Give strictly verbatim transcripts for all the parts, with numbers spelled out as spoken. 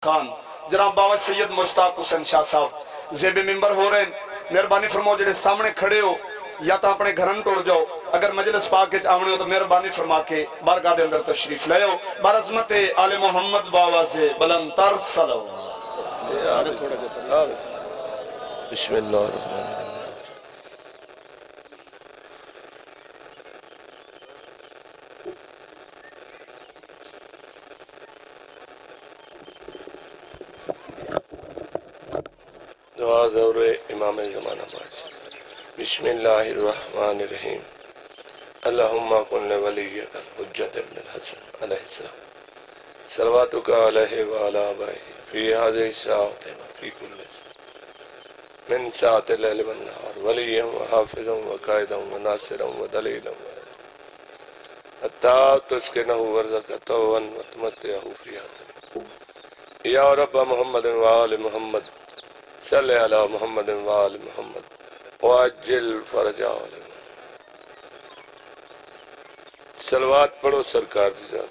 خان جناب بابا سید مشتاق حسین شاہ صاحب زیب ممبر ہو رہے ہیں، مہربانی فرماؤ جڑے سامنے کھڑے ہو یا تو اپنے گھرن ٹور جاؤ، اگر مجلس پاک کے آمنے ہو تو مہربانی فرما کے بارگاہ دے اندر تشریف لے ہو، بعظمت آل محمد بابا سے بلند تر صلو بسم اللہ الرحمن الرحیم۔ دعا زور امام زمانہ باز۔ بسم اللہ الرحمن الرحیم۔ اللہم کن ولیک الحجت ابن الحسن علیہ السلام صلواتک علیہ وعلا آبائہ فی هذه الساعة وفی کل ساعة من ساعة اللیل والنہار ولیا وحافظا وقائدا وناصرا ودلیلا حتی تسکنہ ورزقتہ وتمتعہ فیہا یا رب محمد وآل محمد صلی علی محمد وآل محمد وعجل فرجہ علیہ۔ صلوات پڑھو سرکار دی ذات۔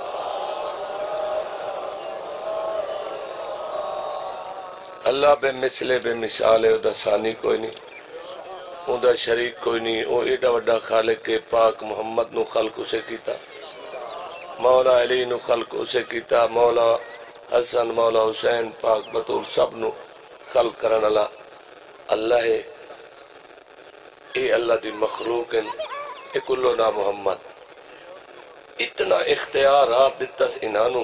اللہ بے مثلے بے مثال ہے، دا ثانی کوئی نہیں، اون دا شریک کوئی نہیں، او ایڈا وڈا خالق کے پاک محمد نو خلق اسے کیتا، مولا علی نو خلق اسے کیتا، مولا حسن مولا حسین پاک بطول سب نو خلق کرن اللہ اللہ ہے۔ اے اللہ دی مخلوق ہیں، اے کلو نا محمد، اتنا اختیارات دیتا اس انانو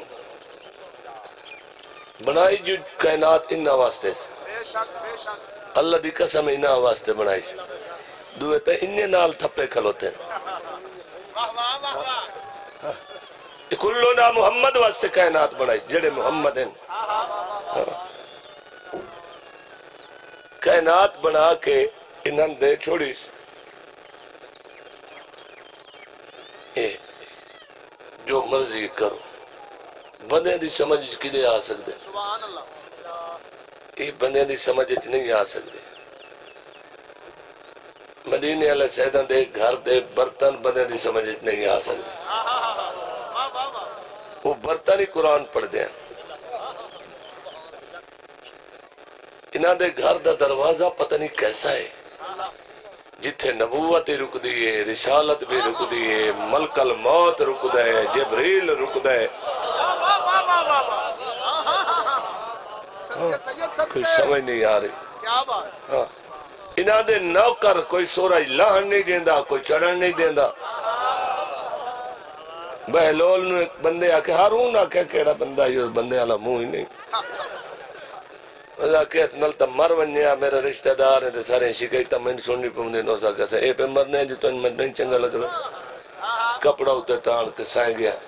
بنائی جو کائنات انہا واسطے سے اللہ دی قسم انہا واسطے بنائی سے دوئے تے انہیں نال تھپے کھلوتے ہیں، اے کلو نا محمد واسطے کائنات بنائی جڑے محمد ہیں، کائنات بنا کے انہاں دے چھوڑی اے جو مرضی کرو بندے دی سمجھ کدے آ سکتے، یہ بندے دی سمجھ نہیں آ سکتے۔ مدینے علیہ سیدہ دے گھر دے برتن بندے دی سمجھ نہیں آ سکتے، وہ برتن ہی قرآن پڑھ دیں۔ انہاں دے گھر دا دروازہ پتہ نہیں کیسا ہے، جتھے نبوت رک دیئے، رسالت بھی رک دیئے، ملک الموت رک دے، جبریل رک دے، کوئی سمجھ نہیں آ رہی۔ انہاں دے نوکر کوئی سورہ لہن نہیں دیندہ، کوئی چڑھن نہیں دیندہ۔ بہلول نے ایک بندے آکے ہارون آکے کیڑا بندہ یہ بندے والا منہ ہی نہیں، وزا کہت نلتا مر ونیا میرا رشتہ دار ہے سارے شکایتا میں سننی پمدے نو سا کہتا اے پہ مرنے جو تو میں نہیں چنگا لگ رہا کپڑا ہوتے تان کے سائیں گیا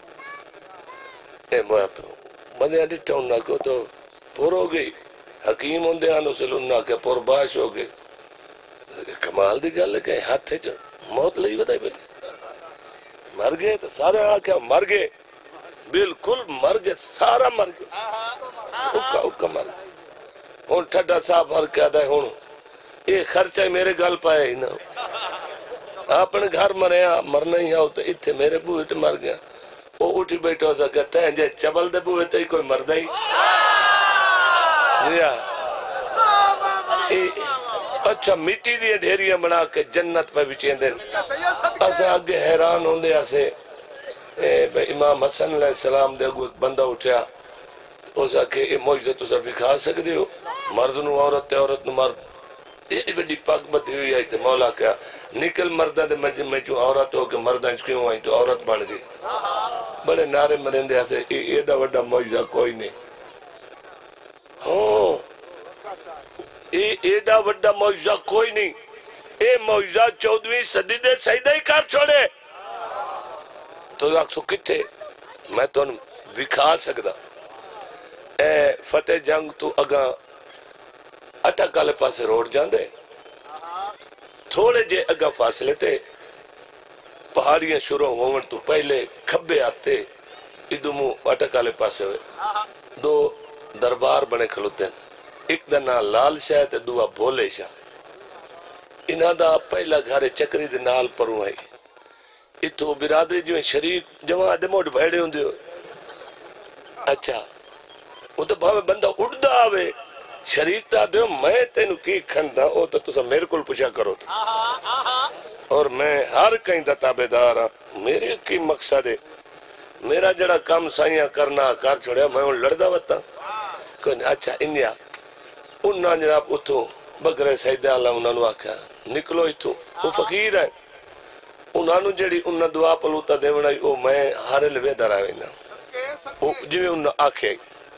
اے مویا پہ بندے آدھی ٹھوننا کو تو پور ہو گئی حکیم ہوندے آنو سے لننا کہ پور باش ہو گئی کمال دی گل ہے کہ ہاتھ ہے جو موت لئی بتائی پہ مر گئے تو سارے آکے مر گئے بالکل مر گئے سارا مر گئے اکا اکا مر گئے ہون ٹھڈا صاحب مر کے آدھا ہے ہون یہ خرچہ میرے گل پائے ہی نا اپنے گھر مریا مرنا ہی آؤ تو اتھے میرے بوئے تے مر گیا وہ اٹھی بیٹھا ہو سکتا کہتے ہیں جے چبل دے بوئے تے ہی کوئی مردہ ہی اچھا مٹی دیئے ڈھیریاں بنا کے جنت پہ بچیں دیں اسے آگے حیران ہوندے اسے امام حسن علیہ السلام دے کوئی بندہ اٹھیا اس آکے یہ موجزہ تو سب دکھا سکتے ہو مرد نو عورت تے عورت نو مرد یہ بڑی پاک بدھی ہوئی آئی تے مولا کیا نکل مردہ دے مجھے میں جو عورت ہو کہ مردہ اس کیوں آئی تو عورت بن گئی بڑے نعرے مرندے آسے یہ ایڈا وڈا موجزہ کوئی نہیں ہوں یہ ایڈا وڈا موجزہ کوئی نہیں یہ موجزہ چودویں صدی دے سیدہ ہی کر چھوڑے تو آکھ سو کتھے میں تو دکھا سکتا اے فتح جنگ تو اگاں اٹھا کالے پاسے روڑ جاندے تھوڑے جے اگاں فاصلے تے پہاڑیاں شروع ہومن تو پہلے کھبے آتے ادھو مو اٹھا کالے پاسے ہوئے دو دربار بنے کھلوتے ہیں ایک دنہ لال شاہ تے دعا بھولے شاہ انہاں دا پہلا گھارے چکری دے نال پروں آئی اتو برادری جو شریک جوان دے موڑ بھیڑے ہوں دیو اچھا وہ تو بھاوے بندہ اڑدا آوے شریک تا دیو میں تینو کی کھندا او تو تسا میرے کول پوچھا کرو تھا اور میں ہر کہیں دا تابعدار ہاں میرے کی مقصد ہے میرا جڑا کام سائیاں کرنا کر چھوڑیا میں ان لڑدا وتا کوئی اچھا انیا انہاں جناب اتھوں بگرے سیدہ اللہ انہاں نو آکھا نکلو اتھوں وہ فقیر ہے انہاں نو جڑی انہاں دعا پلوتا دیونا او میں ہارے لوے در آوینا او جو انہاں آکھے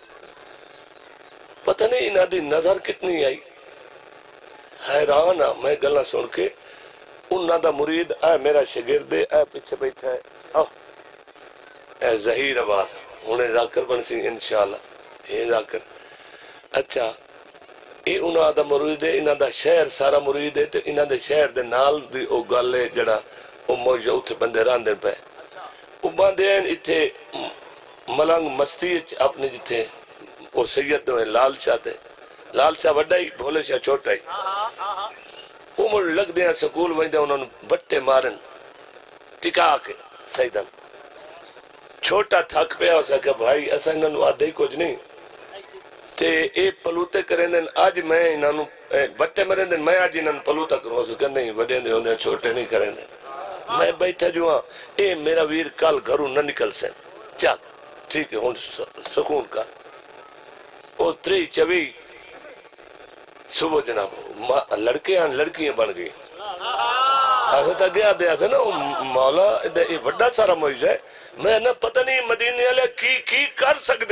پتہ نہیں انہاں دی نظر کتنی آئی حیران ہاں میں گلاں سن کے انہاں دا مرید اے میرا شگرد اے پیچھے بیٹھا ہے آہ اے ظہیر آواز انہیں ذاکر بنسی انشاءاللہ اے ذاکر اچھا اے انہاں دا مرید ہے انہاں دا شہر سارا مرید ہے تو انہاں دے شہر دے نال دی او گالے جڑا او موجود بندے راندے پہ او باندے ہیں اتھے ملنگ مستی اپنے جتھے او سید دو ہیں لال شاہ تے لال شاہ وڈا ہی بھولے شاہ چھوٹا ہی وہ مجھے لگ دیا سکول وجدہ انہوں نے بٹے مارن ٹکا کے سیدن چھوٹا تھک پیا ہو سکا بھائی ایسا انہوں نے آدھے ہی کچھ نہیں تے اے پلوتے کریں دن آج میں انہوں نے بٹے مریں دن میں آج انہوں نے پلوتا کروں سکا نہیں وڈے دے ہوندے چھوٹے نہیں کریں دن میں بیٹھا جو ہاں اے میرا ویر کال گھروں نہ نکل سین چل ٹھیک ہے ہون سکون کا او تری چوی صبح جناب لڑکے ہیں لڑکیاں بن گئی ایسا تا گیا دیا تھا نا مولا یہ وڈا سارا معجزہ ہے میں نہ پتہ نہیں مدینے والے کی کی کر سکتے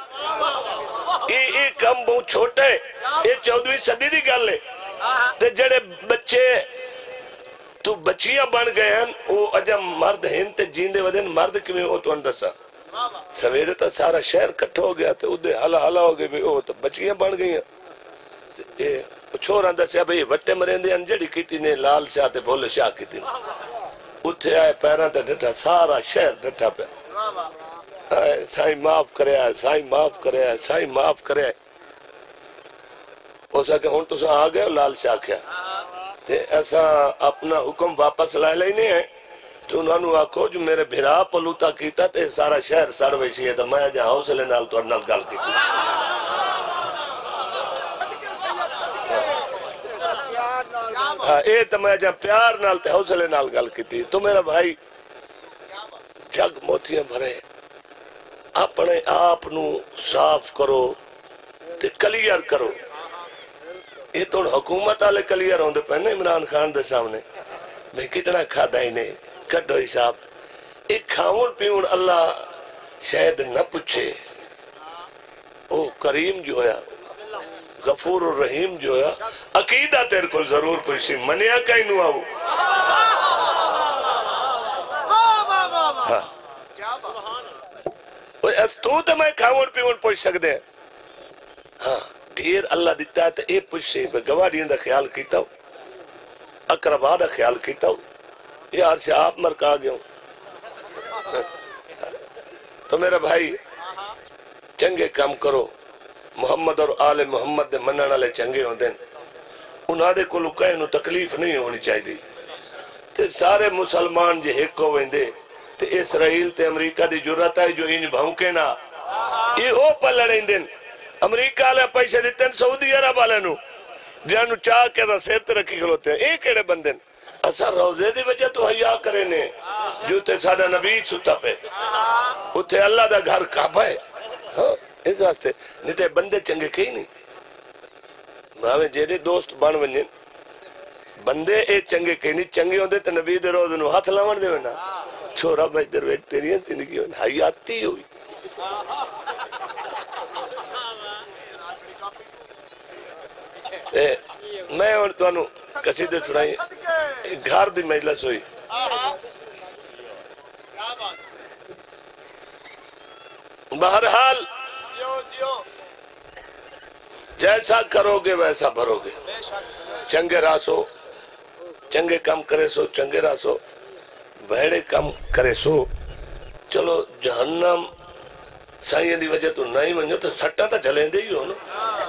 یہ کم بہت چھوٹا ہے یہ چودویں صدی دی گل ہے تے جڑے بچے تو بچیاں بن گئے ہیں وہ اجا مرد ہیں تے جیندے ودن مرد کیویں وہ تو اندسا سویرے تا سارا شہر کٹھ ہو گیا تے ادھے حلا حلا ہو گئے وہ تو بچیاں بن گئی ہیں چھوڑ آندہ سے بھئی وٹے مرین دے انجڑی کیتی نے لال شاہ تے بھولے شاہ کیتی نے اتھے آئے پیران تے ڈٹھا سارا شہر ڈٹھا پہ سائیں معاف کرے آئے سائیں معاف کرے آئے سائیں معاف کرے آئے ہو سکے ہون تو ساں آگئے لال شاہ کیا تے ایسا اپنا حکم واپس لائے لئی نہیں ہے تو انہوں نے آکھو جو میرے بھرا پلوتا کیتا تے سارا شہر سڑ ویسی ہے تو میں جا حوصلے نال تو نال گل کی ہاں اے تو میں جا پیار نال تے حوصلے نال گل کی تھی تو میرا بھائی جگ موتیاں بھرے اپنے آپ نو صاف کرو تے کلیئر کرو یہ تو حکومت آلے کلیئر ہوندے پہنے عمران خان دے سامنے میں کتنا کھادا ہی نہیں کٹو حساب ایک کھاؤن پیون اللہ شاید نہ پوچھے او کریم جو ہے غفور الرحیم جو ہے عقیدہ تیر کو ضرور پوچھی منیا کہیں نو آؤ ہاں اس تو تو میں کھاؤن پیون پوچھ سکتے ہیں ہاں ڈھیر اللہ دیتا ہے تو اے پوچھے گواڑیاں دا خیال کیتا ہو اقربا دا خیال کیتا ہو یار سے آپ مرک آ گئے ہوں تو میرا بھائی چنگے کام کرو محمد اور آل محمد دے منن والے چنگے ہوندے انہاں دے کولوں کہیں نو تکلیف نہیں ہونی چاہیے تے سارے مسلمان جے ایک ہو ویندے تے اسرائیل تے امریکہ دی جرات ہے جو انج بھونکے نا یہ او پلڑیندے امریکہ والے پیسے دیتے ہیں سعودی عرب والے نو جانو چاہ کے دا سیر تے رکھی کھلوتے ہیں ایک ایڑے بندے اسا روزے دی وجہ تو حیا کرے نے جو تے ساڈا نبی ستا پہ اتھے اللہ دا گھر کعبہ ہے ہاں اس واسطے نہیں تے بندے چنگے کہیں نہیں ماوے جیڑے دوست بن ونجن بندے اے چنگے کہیں نہیں چنگے ہوندے تے نبی دے روز نو ہاتھ لاون دے نا چھوڑا بچ در ویک تیری زندگی ہوئی حیاتی ہوئی میں اور تو انو قصیدے سنائی گھر دی مجلس ہوئی بہرحال جیسا کرو گے ویسا بھرو گے چنگے راسو چنگے کام کرے سو چنگے راسو بھیڑے کام کرے سو چلو جہنم سائیں دی وجہ تو نہیں منجو تو سٹا تا جلیں دے ہی ہو نا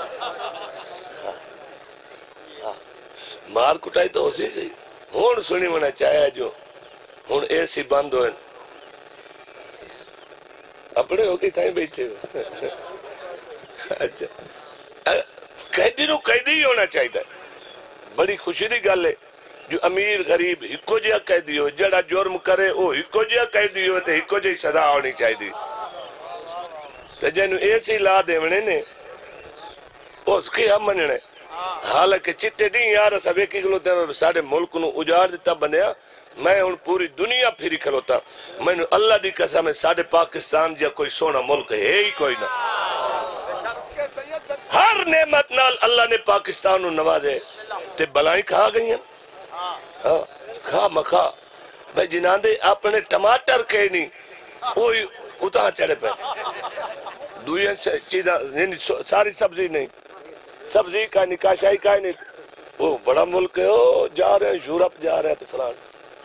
مار کٹائی تو ہو سی سی ہون سنی منہ چاہیا جو ہون اے سی بند ہوئے اپنے ہو گئی تھائیں بیٹھے ہو اچھا قیدی نو قیدی ہی ہونا چاہیے. بڑی خوشی دی گل ہے جو امیر غریب ایکو جہا قیدی ہو, جڑا جرم کرے وہ ایکو جہا قیدی ہو تے ایکو جہی سزا ہونی چاہیے. تے جنوں ایسی لا دیونے نے اس کی ہم مننے. حالانکہ چٹے نہیں یار سب ایک کلو تے ساڈے ملک نو اجاڑ دیتا بندیاں. میں ہن پوری دنیا پھری کھلوتا, مینوں اللہ دی قسم ہے ساڈے پاکستان جا کوئی سونا ملک ہے ہی کوئی نہ. ہر نعمت نال اللہ نے پاکستان نو نوازے تے بلائیں کھا گئی ہیں. ہاں کھا مکھا بھائی جنہاں دے اپنے ٹماٹر کے نہیں وہی اتاں چڑھے پہ. دوئی چیزاں ساری سبزی نہیں, سبزی کا نہیں کاشائی کا نہیں. وہ بڑا ملک ہے, وہ جا رہے ہیں یورپ جا رہے ہیں تو فلان.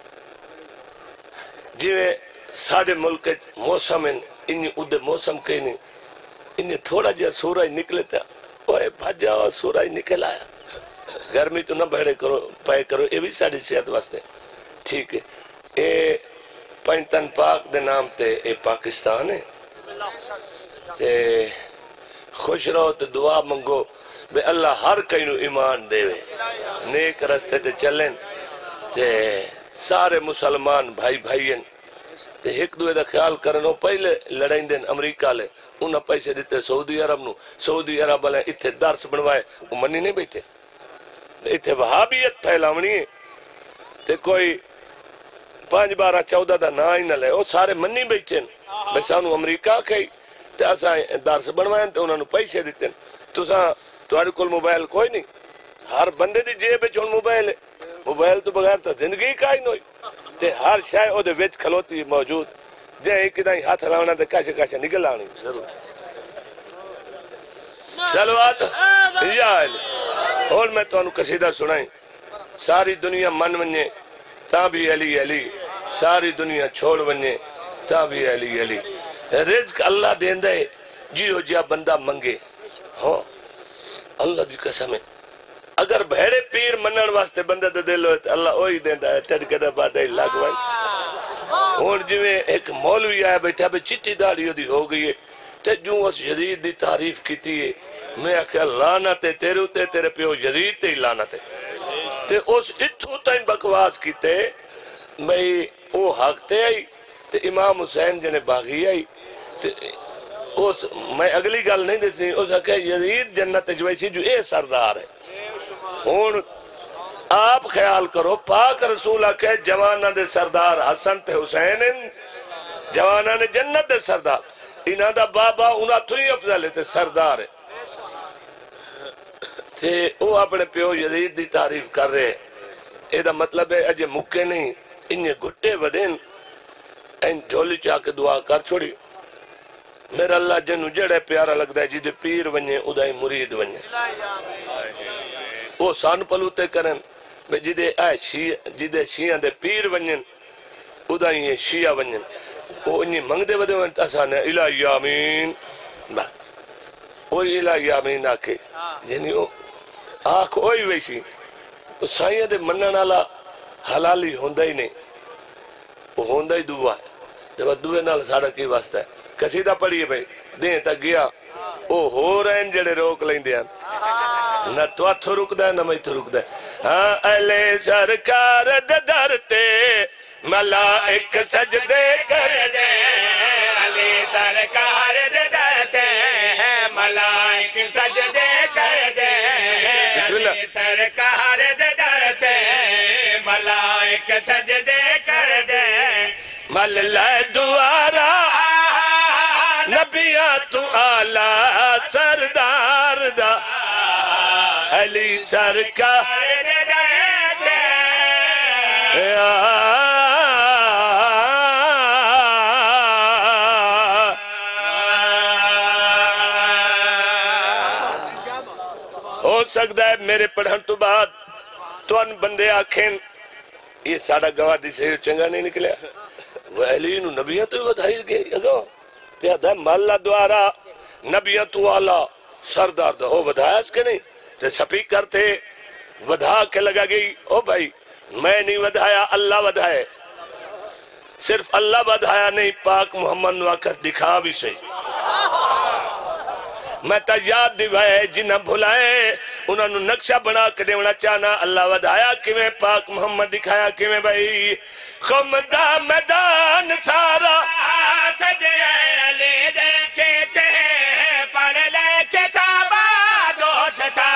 جی ساڑھے ملک موسم ہیں انہیں ادھے موسم کے نہیں, انہیں تھوڑا جہاں سورج نکلے تھا اوہ بھجا سورج نکل آیا. گرمی تو نہ بڑھے کرو پائے کرو, یہ بھی ساڑھی صحت واسطے ٹھیک ہے. اے پنجتن پاک دے نام تے اے پاکستان ہے. تے خوش رہو تے دعا منگو بے اللہ ہر کئی نو ایمان دے وے, نیک رستے تے چلیں تے سارے مسلمان بھائی بھائی ہیں تے ایک دوے دا خیال کرنو. پہلے لڑائیں دیں امریکہ لے انہاں پیسے دیتے سعودی عرب نو, سعودی عرب والے اتھے درس بنوائے وہ منی نہیں بیٹھے. اتھے وہابیت پھیلاونی ہے تے کوئی پانچ بارہ چودہ دا نا ہی نہ لے, وہ سارے منی بیٹھے بے سانو امریکہ کھئی تے اساں درس بنوائیں تے انہاں نو پیسے دیتے. تساں تہاڈے کول موبائل کوئی نہیں, ہر بندے دی جیب وچ ہن موبائل ہے. موبائل تو بغیر تو زندگی کا ہی نہیں تے ہر شے او دے وچ کھلوتی موجود. جے ایک دائیں ہاتھ لاونا تے کاشے کاشے نکل آنی ضرور. صلوات یا علی. اور میں تو انہوں قصیدہ سنائیں, ساری دنیا من ونجے تا بھی علی علی, ساری دنیا چھوڑ ونجے تا بھی علی علی. رزق اللہ دین دے جیو جیا بندہ منگے. ہاں اللہ دی قسم ہے اگر بھیڑے پیر منن واسطے بندے دے دل ہوئے اللہ وہی دیندا ہے. ٹھڑ کے دا بعد ہی لگ وائیں. اور جویں ایک مولوی آیا بیٹھا بے چٹی داڑھی دی ہو گئی ہے تے جو اس یزید دی تعریف کیتی ہے. میں آکھیا لعنت ہے تیرے تے تیرے پیو یزید تے ہی لعنت ہے. تے اس اتھو تائیں بکواس کیتے میں او حق تے آئی تے امام حسین جنے باغی آئی تے اس میں اگلی گل نہیں دیتی. اس آکھیا یزید جنت جویسی جو اے سردار ہے. ہون آپ خیال کرو پاک رسول آکھے جوانہ دے سردار حسن تے حسین جوانہ نے جنت دے سردار, انہاں دا بابا انہاں تو ہی افضل ہے تے سردار ہے. تے او اپنے پیو یزید دی تعریف کر رہے. اے دا مطلب ہے اجے مکے نہیں, انہیں گھٹے ودین این جھولی چاہ کے دعا کر چھوڑی. میرا اللہ جنو جڑے پیارا لگتا ہے جدے پیر ونجے ادائی مرید ونجے. وہ سان پلوتے کرن جدے آئے شیعہ جدے شیعہ دے پیر ونجن ادائی شیعہ ونجن. وہ انہیں منگ دے ودے ونجن تسانے الہی آمین وہ الہی آمین آکے یعنی آنکھ اوئی ویسی. سائیہ دے منن والا حلالی ہوندہ ہی نہیں, وہ ہوندہ ہی دعا ہے. جب دعا نال سارا کی واسطہ ہے. قصیدہ پڑھئے بھئی دیں تک گیا او ہو رہے ہیں جڑے روک لیں دیا نہ تو اتھو رک دے نہ میں اتھو رک دے. ہاں اہلِ سرکار درتے ملائک سجدے کر دے, علی سرکار درتے ملائک سجدے کر دے, علی سرکار درتے ملائک سجدے کر دے. مل لے دوارا نبیہ تو آلہ سردار دا علی سرکار درتے ہو سکتا ہے میرے پڑھن تو بعد تو ان بندے آکھیں یہ ساڑھا گوادی سے چنگا نہیں نکلیا. وہ اہلی نو نبیہ تو ودھائی گئے اگو پیادہ مالا دوارا نبیہ تو آلہ سردار دا او ودھایا اس کے نہیں تے سپیکر تھے ودھا کے لگا گئی. او بھائی میں نہیں ودھایا اللہ ودھائے, صرف اللہ ودھایا نہیں پاک محمد نواکت دکھا بھی صحیح. میں تا یاد دیوائے جنہ بھلائے انہوں نے نقشہ بنا کے دیونا چاہنا اللہ ودایا کیویں پاک محمد دکھایا کیویں بھائی خمدہ میدان سارا سجے علی دیکھے تھے پڑھ لے کتابہ دوستا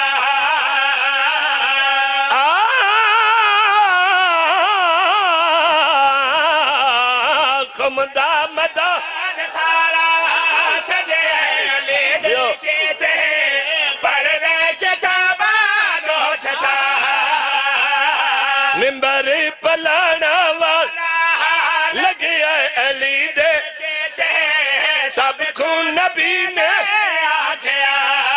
خمدہ میدان سارا سجے علی دیکھے تھے پڑھ لے کتابہ دوستا ممبر پلانا والا لگے علی دے سب کو نبی نے آکھیا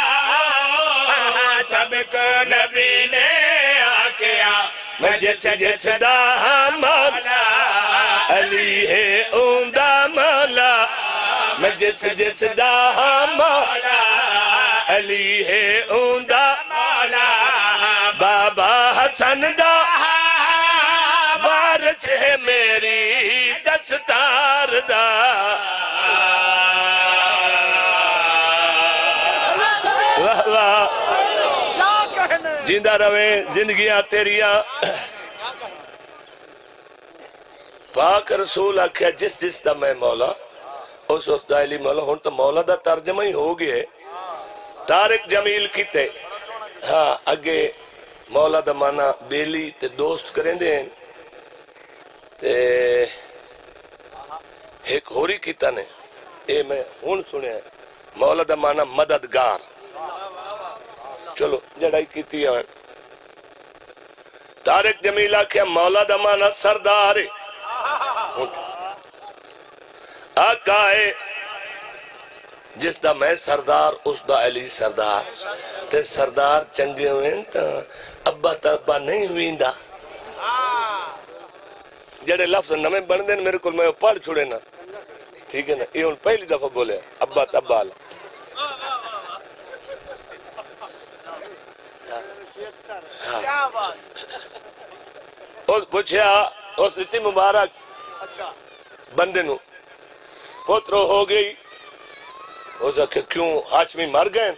سب کو نبی نے آکھیا میں جس جس دا مولا علی ہے اوندہ مولا میں جس جس دا مولا علی ہے اوندہ مولا بابا حسن دا وارث ہے میری دستار دا واہ واہ جیندہ رویں زندگیاں تیریاں پاک رسول آکھیا جس جس دا میں مولا اس اس دا علی مولا ہون تو مولا دا ترجمہ ہی ہو گئے طارق جمیل کیتے ہاں اگے مولا دا مانا بیلی تے دوست کریں دیں تے ایک ہوری کیتا نے اے میں ہون سنے ہیں مولا دا مانا مددگار چلو جڑائی کیتی ہے طارق جمیل آکھیا مولا دا مانا سردار آقا ہے جس دا میں سردار اس دا علی سردار تے سردار چنگے ہوئے تا ابا تا ابا نہیں ہوئیندہ جڑے لفظ نمیں بن دیں میرے کل میں پڑھ چھوڑے نا ٹھیک ہے نا یہ ان پہلی دفعہ بولے ابا تا ابا اللہ اس پوچھیا اس اتنی مبارک بندے نو پوترو ہو گئی اس کہ کیوں ہاشمی مر گئے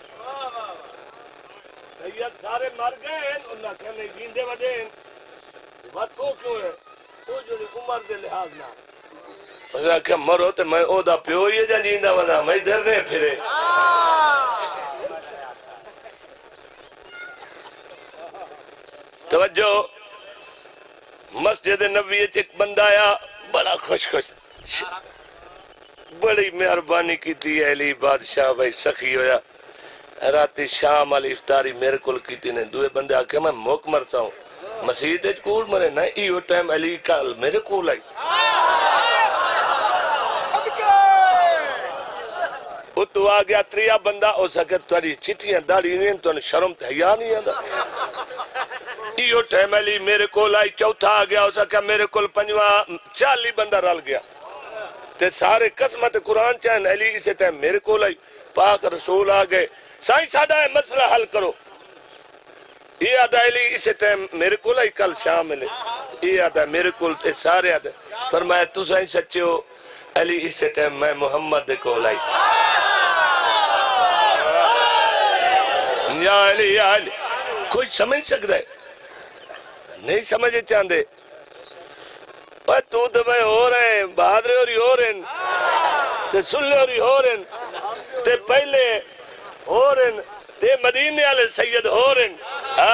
سید سارے مر گئے انہاں کہ نہیں جیندے وڈے بات کو کیوں ہے وہ جو عمر دے لحاظ نہ اس کہ مرو تے میں او دا پیو یہ جا جیندہ وڈا میں ادھر نہیں پھرے توجہ مسجد نبوی ایک بندہ آیا بڑا خوش خوش بڑی مہربانی کی تھی علی بادشاہ بھائی سخی ہویا راتی شام علی افطاری میرے کل کی تھی نے دوئے بندے آکے میں موک مرتا ہوں مسیح دے کول مرے نا ایو ٹائم علی کال میرے کول آئی اتو آگیا تریا بندہ ہو سکے تاری چٹیاں داڑی نہیں تو شرم تحیاء نہیں آدھا ایو ٹائم علی میرے کول آئی چوتھا آگیا ہو سکا میرے کول پنجوہ چالی بندہ رل گیا تے سارے قسمت قرآن چاہن علی اسے ٹائم میرے کول آئی پاک رسول آگئے سائیں سادہ ہے مسئلہ حل کرو یہ آدھا علی اسے ٹائم میرے کول آئی کل شام ملے یہ آدھا میرے کول تے سارے آدھا فرمایا تو سائیں سچے ہو علی اسے ٹائم میں محمد دے کول آئی یا علی یا علی کوئی سمجھ سکتا ہے نہیں سمجھے چاندے پر تو تو میں ہو رہے ہیں بہادرے اور ہی ہو رہے ہیں تے سلے اور ہی ہو رہے ہیں تے پہلے ہو رہے ہیں تے مدینے والے سید ہو رہے ہیں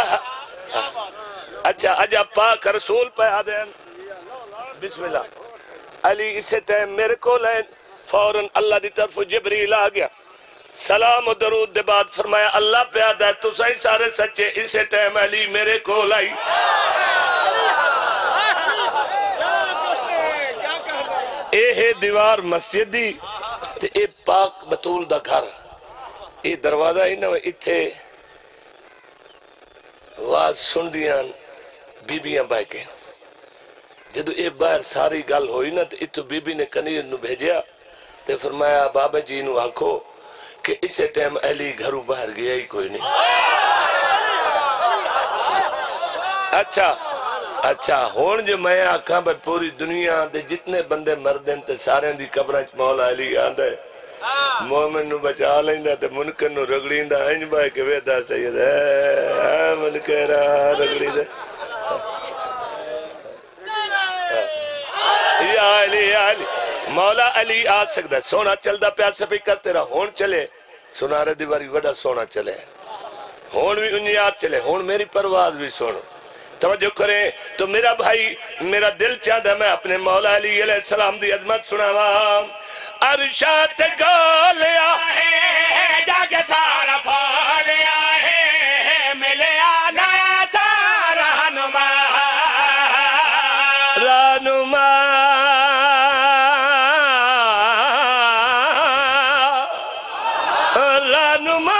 اچھا اجا پاک رسول پہ آدھے ہیں بسم اللہ علی اسے ٹائم میرے کو لین فوراں اللہ دی طرف جبریل آ گیا سلام و درود دے بعد فرمایا اللہ پہ آدھا ہے تو صحیح سارے سچے اسے ٹائم علی میرے کو لائی اے ہے دیوار مسجد دی تے اے پاک بطول دا گھر اے دروازہ ہی نہ اتھے واز سن دیاں بی بیاں بائے کے جدو اے باہر ساری گل ہوئی نا تے اتو بی بی نے کنیر نو بھیجیا تے فرمایا بابا جی نو آکھو کہ اسے ٹائم علی گھروں باہر گیا ہی کوئی نہیں اچھا اچھا ہون جو میں آکھاں بھائی پوری دنیا دے جتنے بندے مردن تے سارے دی قبریں مولا علی آندھے مومن نو بچا لیندا تے منکر نو رگڑیندا انج بھائی کہ ویدا سید ہے منکر رگڑی دے یا علی یا علی مولا علی آ سکدا سونا چلدا پیا سپیکر تیرا ہون چلے سنارے دیواری وڈا سونا چلے ہون بھی انیات چلے ہون میری پرواز بھی سنو توجہ کریں تو میرا بھائی میرا دل چاہتا میں اپنے مولا علی علیہ السلام دی عظمت سناواں عرشات گولیا ہے جگ سارا پھولیا ہے ملیا نیا سارا نما رانما رانما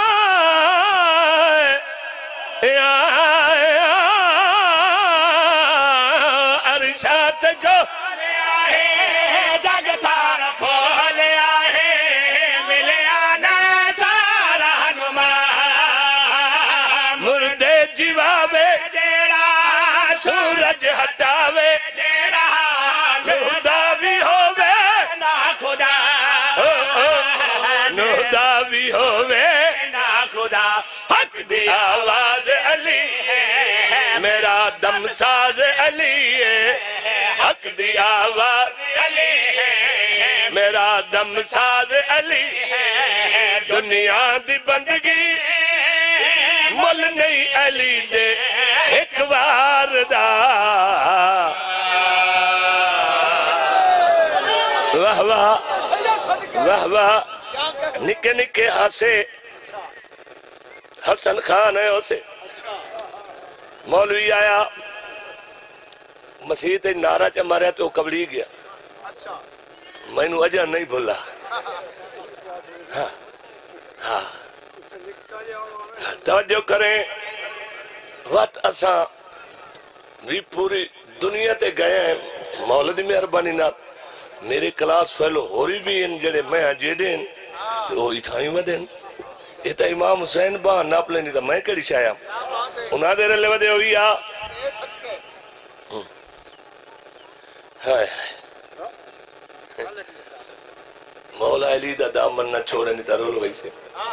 عرشات گو جگ سارا پھولیا ہے ملیا نیا سارا نما مردے جیواوے جیڑا سورج ہٹاوے جیڑا نہدا بھی ہووے نا خدا نہدا بھی ہووے نا خدا حق دی آواز علی میرا دم ساز علی ہے حق دی آواز علی ہے میرا دم ساز علی دنیا دی بندگی مل نہیں علی دے ایک وار دا واہ واہ واہ واہ نکے نکے ہاسے حسن خان ہے اسے مولوی آیا مسیح تے نعرہ چا ماریا تو کبڑی گیا میں نو اجا نہیں بھولا ہاں ہاں توجہ کریں وقت اساں بھی پوری دنیا تے گئے ہیں مولدی مہربانی نال میرے کلاس فیلو ہوری بھی ان جڑے میں جے دین تو وہ اتھائیں ودین یہ تا امام حسین با ناپ لینی تا میں کڑی شایا انہاں دے رلے ودے ہوئی آ ہائے مولا علی دا دامن نہ چھوڑے نہیں تا رول ویسے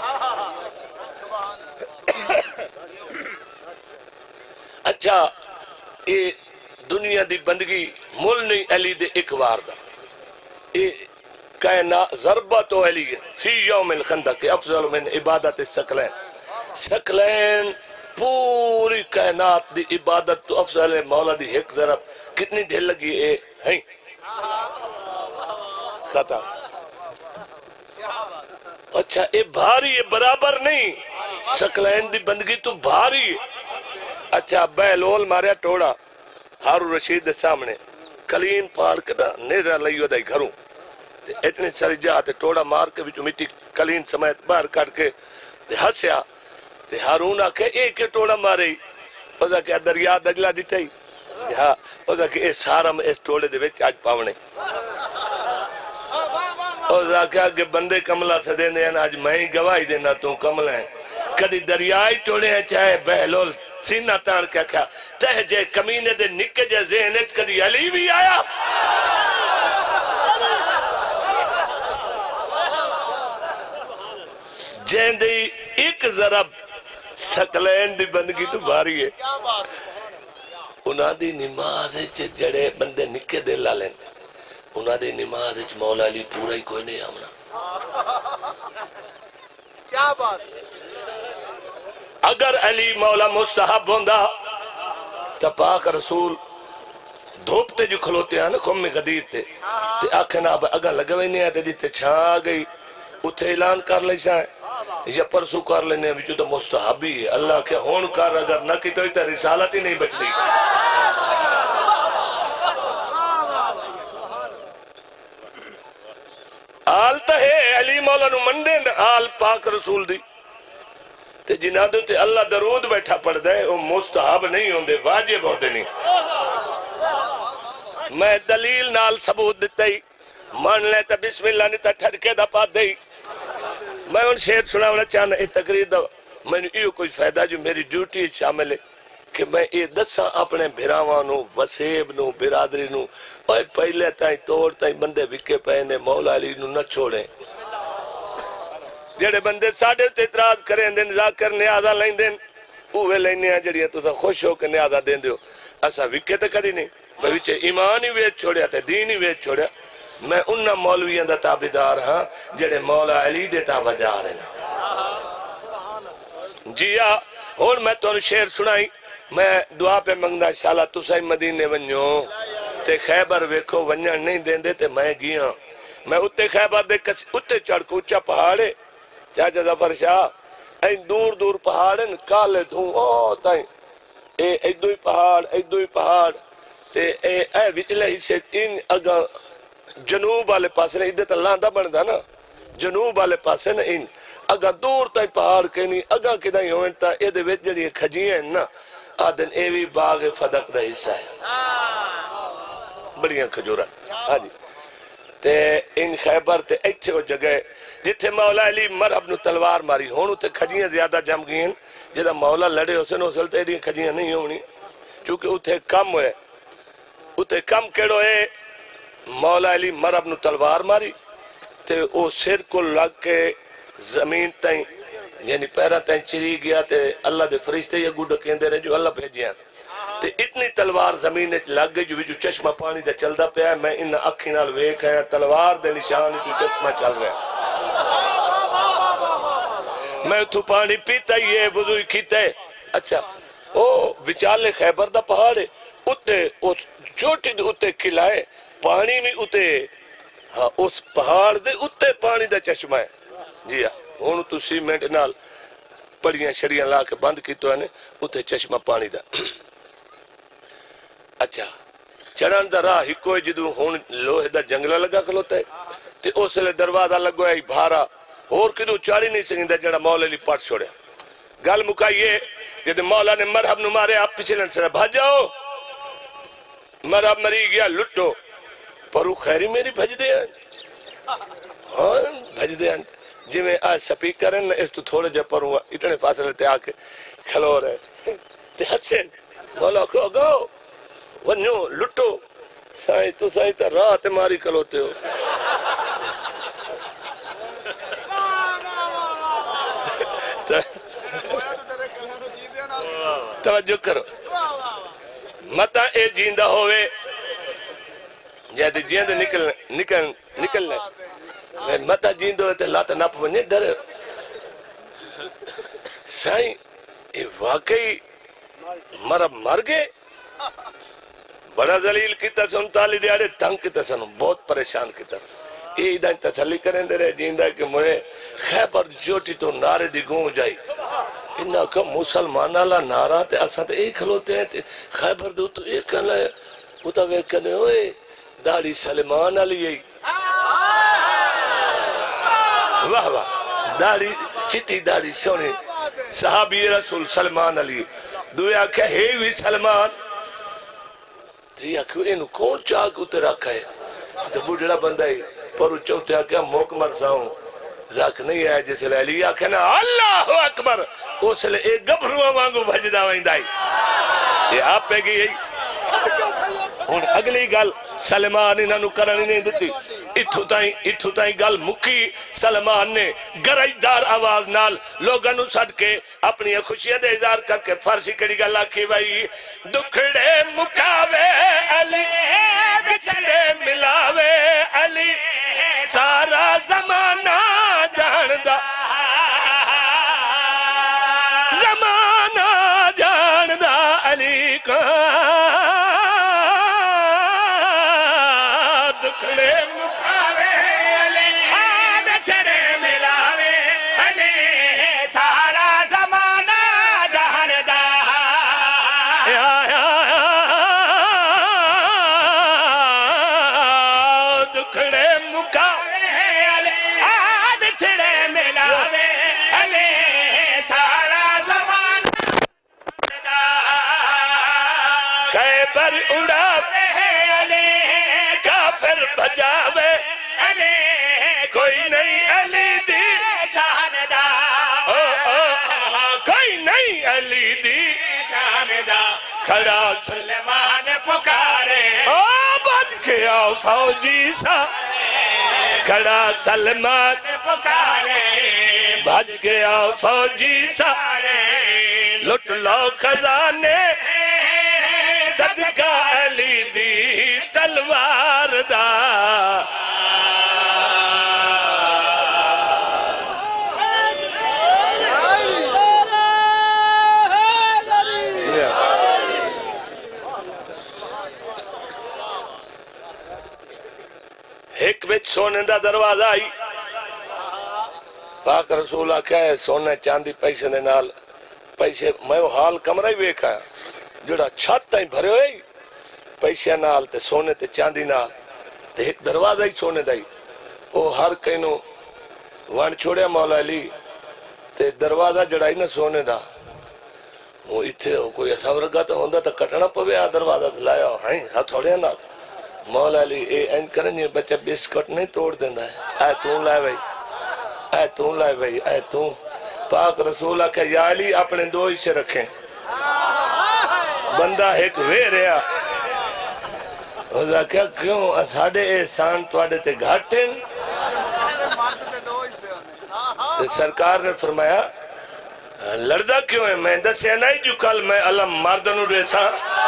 اچھا یہ دنیا دی بندگی مل نہیں علی دے ایک وار دا یہ کائنا ضربت علی فی یوم الخندق افضل من عبادت السکلین سکلین پوری کائنات دی عبادت تو افضل ہے مولا دی ایک ضرب کتنی ڈھل لگی اے ہیں خطا اچھا اے بھاری ہے برابر نہیں سکلین دی بندگی تو بھاری ہے اچھا بیلول ماریا ٹوڑا ہارو رشید دے سامنے کلین پاڑ کے نیزہ لئیو دائی گھروں اتنے ساری جاتے ٹوڑا مار کے بھی مٹی کلین سمیت باہر کٹ کے ہسیا ہارون آکے ایک کے ٹوڑا مارے اوزا کہ دریا دجلہ دیتے ہاں اوزا کہ اے سارا میں اس ٹوڑے دے وچ آج پاونے اوزا کہ آگے بندے کملہ سے دینے ہیں آج میں ہی گواہی دینا تو کملہ ہیں کدی دریائی ٹوڑے ہیں چاہے بہلول سینہ تان کیا کیا تہ جے کمینے دے نکے جے ذہنت کدی علی بھی آیا جین دی ایک ضرب سکلین دی بندگی تو بھاری ہے انہاں دی نماز جڑے بندے نکے دے لالیں انہاں دی نماز مولا علی پورا ہی کوئی نہیں آمنا کیا بات اگر علی مولا مستحب ہوندا تا پاک رسول دھوپتے جو کھلوتے ہیں نا خم میں غدیر تے تے آنکھیں نا اگر لگوے نہیں آتے جیتے چھا گئی اتھے اعلان کر لے جائیں یا پرسو کر لینے بھی جو تو مستحبی ہے اللہ کے ہون کر اگر نہ کی تو اتنا رسالت ہی نہیں بچ دی آل تہے علی مولا نو مندے آل پاک رسول دی تے جنہاں دے تے اللہ درود بیٹھا پڑھ دے وہ مستحب نہیں ہوندے واجب ہوندے نہیں میں دلیل نال ثبوت دیتا ہی مان لے تا بسم اللہ نہیں تا ٹھڑکے دا پا دے میں ان شہر سناونا چاہنا یہ تقریر دا میں نے یہ کوئی فائدہ جو میری ڈیوٹی شامل ہے کہ میں یہ دساں اپنے بھراوانوں وسیب نو برادری نو اور پہلے تائیں توڑ تائیں بندے وکے پہنے مولا علی نو نہ چھوڑیں جڑے بندے ساڑھے تے اعتراض کریں دن ذاکر نیازہ لائیں دن اوہ لینے ہیں جڑیاں تو سا خوش ہو کے نیازہ دین دیو ایسا وکے تے کدی نہیں بھوچے ایمان ہی ویچ چھوڑیا تے دین ہی ویچ چھوڑیا میں انہا مولویاں دا تابدار ہاں جڑے مولا علی دے تابدار ہیں جی ہاں اور میں تو شعر سنائی میں دعا پہ منگنا شالا تسائی مدینے ونجو تے خیبر ویکھو ونجن نہیں دین دے تے میں گیا میں اتے خیبر دے کچھ اتے چڑھ کو اچھا پہاڑے چاچا ظفر شاہ این دور دور پہاڑیں کالے دھوں او تائیں اے ایدوئی پہاڑ ایدوئی پہاڑ تے اے اے وچلے ہی سے ان اگا جنوب والے پاسے نے ادھے تا لاندہ بندہ نا جنوب والے پاسے نے ان اگا دور تائیں پہاڑ کے نہیں اگا کدھائی ہوئن تا اے دے وچ جڑی کھجیاں ہیں نا آدھن اے وی باغ فدق دا حصہ ہے بڑیاں کھجورا ہاں جی تے ان خیبر تے ایتھے وہ جگہ جتھے مولا علی مرحب نو تلوار ماری ہونو تے کھجیاں زیادہ جم گئیں جدہ مولا لڑے ہو سے نو سلتے ایڈی کھجیاں نہیں ہونی چونکہ اتھے کم ہوئے اتھے کم کیڑو ہے مولا علی مرحب نو تلوار ماری تے او سر کو لگ کے زمین تائیں یعنی پیرہ تائیں چری گیا تے اللہ دے فرشتے یہ گوڑا کہندے رہے جو اللہ بھیجیاں تے اتنی تلوار زمین لگ گئی جو جو چشمہ پانی دے چل دا پیا ہے میں انہا اکھی نال ویک ہے تلوار دے نشان جو چشمہ چل رہا ہے میں تو پانی پیتا ہی ہے وضوئی کیتا ہے اچھا او وچالے خیبر دا پہاڑ ہے اتے چھوٹی دے اتے کھلائے پانی میں اتے ہاں اس پہاڑ دے اتے پانی دا چشمہ ہے جی ہاں ہونو تو سیمنٹ نال پڑیاں شڑیاں لا کے بند کی تو ہے اتے چشمہ پانی دا اچھا چڑھان دا راہ ہی کوئی جدو ہون لوہے دا جنگلہ لگا کھلوتا ہے تے اس لئے دروازہ لگو ہے بھارا اور کدو چاڑی نہیں سکندہ جڑا مولا لی پاٹ چھوڑے گل مکائیے جد مولا نے مرحب نو مارے آپ پچھلن سے بھاج جاؤ مرحب مری گیا لٹو پرو خیری میری بھج دے ہیں ہاں بھج دے ہیں جی میں آج سپیک کریں نا اس تو تھوڑے جا پروں اتنے فاصلے تے آکے کھلو رہے تے حسن مولا کو گاؤ ونیو لٹو سائیں تو سائیں تا رات ماری کلوتے ہو توجہ کرو متا اے جیندہ ہوئے جہاں جیندہ نکل نکل نکل لے متا جیندہ ہوئے تے لاتا ناپ ونی ڈر سائیں یہ واقعی مرب مر گئے بڑا ذلیل کی تسن تالی دیاڑے تنگ کی تسن بہت پریشان کی تسن یہ ادھائیں تسلی کریں دے رہے جیندہ کہ مجھے خیبر جوٹی تو نارے دی گون جائی انہا کہ مسلمان اللہ نارا تے اساں تے ایک کھلوتے ہیں تے خیبر دو تو ایک کھلا ہے وہ تا وہ کہنے ہوئے داڑی سلمان علی ہے واہ واہ داڑی چٹی داڑی سونے صحابی رسول سلمان علی دویا کہ ہے وی سلمان یا کیوں انہوں کون چاہ کو تے رکھا ہے تو بڑھڑا بندہ ہے پر چوتے آکے موک مرسا ہوں رکھ نہیں ہے جیسے لے علی آکے نا اللہ اکبر اس لئے ایک گبھروا وانگو بھجدہ ویندائی یہ آپ پہ گئی ہے اور اگلی گل سلمان انہاں نو کرنی نہیں دیتی اتھو تائیں اتھو تائیں گل مکی سلمان نے گرجدار آواز نال لوگاں نو سڑ کے اپنی خوشیاں دے اظہار کر کے فارسی کڑی گل آکھی بھائی دکھڑے مکاوے علی بچھڑے ملاوے علی سارا زمانہ جاندہ زمانہ جاندہ علی کا دکھڑے مکاوے علی بچھڑے ملاوے علی سارا زمانہ جہاندہ دکھڑے مکاوے علی بچھڑے ملاوے علی سارا زمانہ خیبر اڑاوے علی کافر بجاوے علی کوئی نہیں علی دی شاندہ کوئی نہیں علی دی شاندہ کھڑا سلمان پکارے آباد کے آؤ ساؤ جی سا کھڑا سلمان پکارے بھج کے آؤ فوجی سارے لٹ لو خزانے صدقہ علی دی تلوار دا ایک بچ سونے دا دروازہ آئی پاک رسول آکھا ہے سونے چاندی پیسے دے نال پیسے میں وہ حال کمرہ ہی ویکھا جڑا چھت تائیں بھرے ہوئی پیسے نال تے سونے تے چاندی نال تے ایک دروازہ ہی سونے دائی وہ ہر کئینوں وان چھوڑیا مولا علی تے دروازہ جڑائی نا سونے دا وہ اتھے کوئی ایسا ورگا تو ہوندہ تا کٹنا پوے آ دروازہ دلایا ہاں ہتھوڑیا نال مولا علی اے این کرنی بچہ بسکٹ نہیں توڑ دینا ہے اے تون لائے بھائی اے تون لائے بھائی اے تون پاک رسولہ کہ یا علی اپنے دو اسے رکھیں بندہ ایک وے رہا اوزا کیا کیوں اساڑے احسان توڑے تے گھاٹیں سرکار نے فرمایا لڑدہ کیوں ہے میں دسیا نہیں جو کل میں علم مردنو ریسا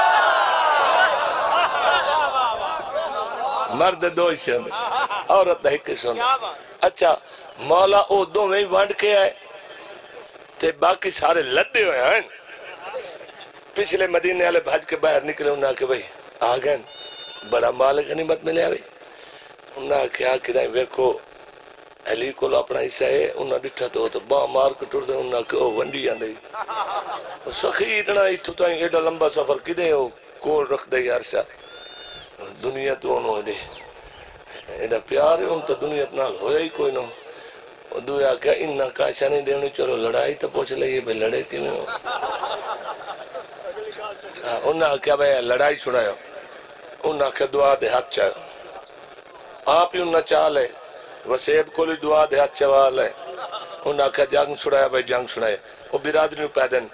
مرد دو ہی سے عورت ایک سن اچھا مولا او دو میں وانڈ کے آئے تے باقی سارے لدے ہوئے ہیں پچھلے مدینے والے بھاج کے باہر نکلے انہاں کہ بھئی آگئے بڑا مال غنیمت ملے آئے انہاں کیا کدائیں ویکھو علی کو اپنا حصہ ہے انہاں ڈٹھا تو تو باں مار کٹور دے انہاں کہ او ونڈی آن دے سخی اتنا اتھو تائیں ایڈا لمبا سفر کدے ہو کول رکھ دے یار شاہ دنیا تو انہوں نے ایڈا پیار ہے ان تو دنیا نال ہویا ہی کوئی نہ دویا کیا انہا کاشا نہیں دیونی چلو لڑائی تو پوچھ لئیے بھئی لڑے کی میں ہو انہا کیا بھئی لڑائی سنایا انہا کیا دعا دے ہاتھ چاہو آپ ہی انہا چاہ لے وسیب کو لی دعا دے ہاتھ چاہ لے انہا کیا جنگ سنایا بھئی جنگ سنایا وہ برادری نو پیدن